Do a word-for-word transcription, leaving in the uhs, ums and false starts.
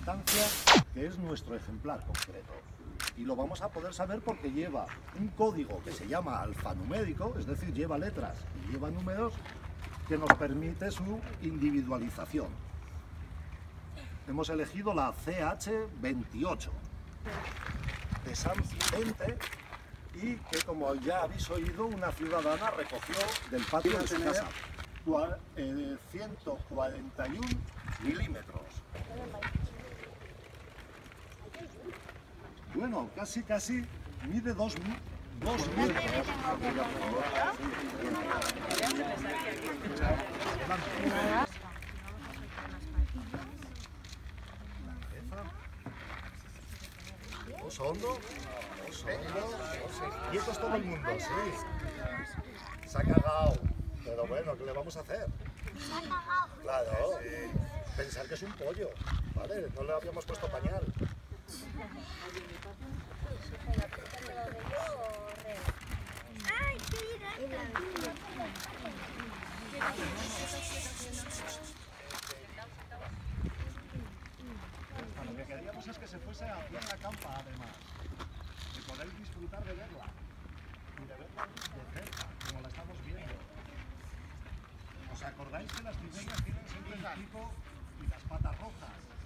distancia, que es nuestro ejemplar concreto. Y lo vamos a poder saber porque lleva un código que se llama alfanumérico, es decir, lleva letras y lleva números, que nos permite su individualización. Hemos elegido la C H veintiocho de San Vicente y que, como ya habéis oído, una ciudadana recogió del patio de su casa eh, ciento cuarenta y uno milímetros. Bueno, casi casi mide dos metros. Oso hondo, oso hondo, quietos todo el mundo, sí. Se ha cagado, pero bueno, ¿qué le vamos a hacer? ¿Se ha cagado? Claro, pensar que es un pollo, ¿vale? No le habíamos puesto pañal. ¡Ay, mira! Lo que queríamos es que se fuese a Plaza Campa, además, y poder disfrutar de verla, y de verla de cerca, como la estamos viendo. ¿Os acordáis que las cigüeñas tienen siempre el pico y las patas rojas?